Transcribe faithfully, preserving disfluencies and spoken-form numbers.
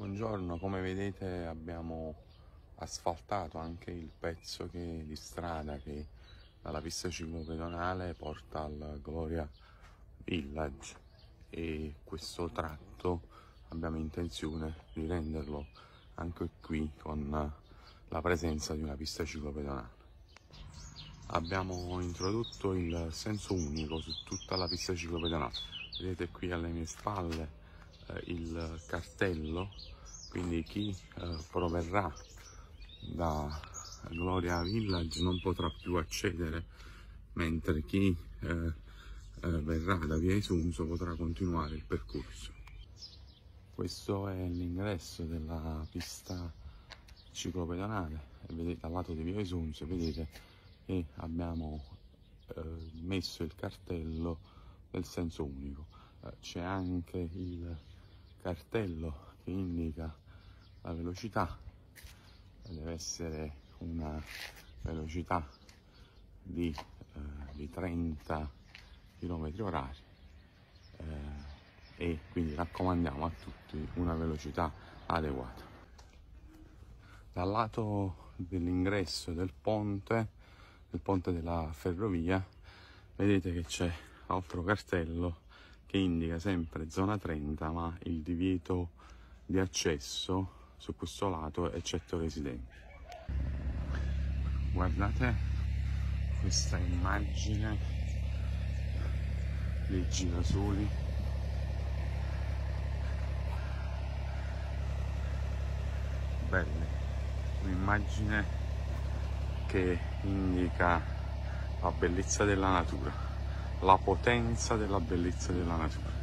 Buongiorno, come vedete abbiamo asfaltato anche il pezzo che, di strada che dalla pista ciclopedonale porta al Gloria Village, e questo tratto abbiamo intenzione di renderlo anche qui con la presenza di una pista ciclopedonale. Abbiamo introdotto il senso unico su tutta la pista ciclopedonale. Vedete qui alle mie spalle eh, il cartello, quindi chi eh, proverrà da Gloria Village non potrà più accedere, mentre chi eh, eh, verrà da Via Esunzo potrà continuare il percorso. Questo è l'ingresso della pista ciclopedonale e vedete al lato di Via Esunzo vedete che abbiamo eh, messo il cartello del senso unico. Eh, c'è anche il cartello che indica la velocità, deve essere una velocità di, eh, di trenta chilometri orari, eh, e quindi raccomandiamo a tutti una velocità adeguata. Dal lato dell'ingresso del ponte, del ponte della ferrovia, vedete che c'è altro cartello che indica sempre zona trenta, ma il divieto di accesso su questo lato eccetto residenti. Guardate questa immagine dei girasoli, belle, un'immagine che indica la bellezza della natura, la potenza della bellezza della natura.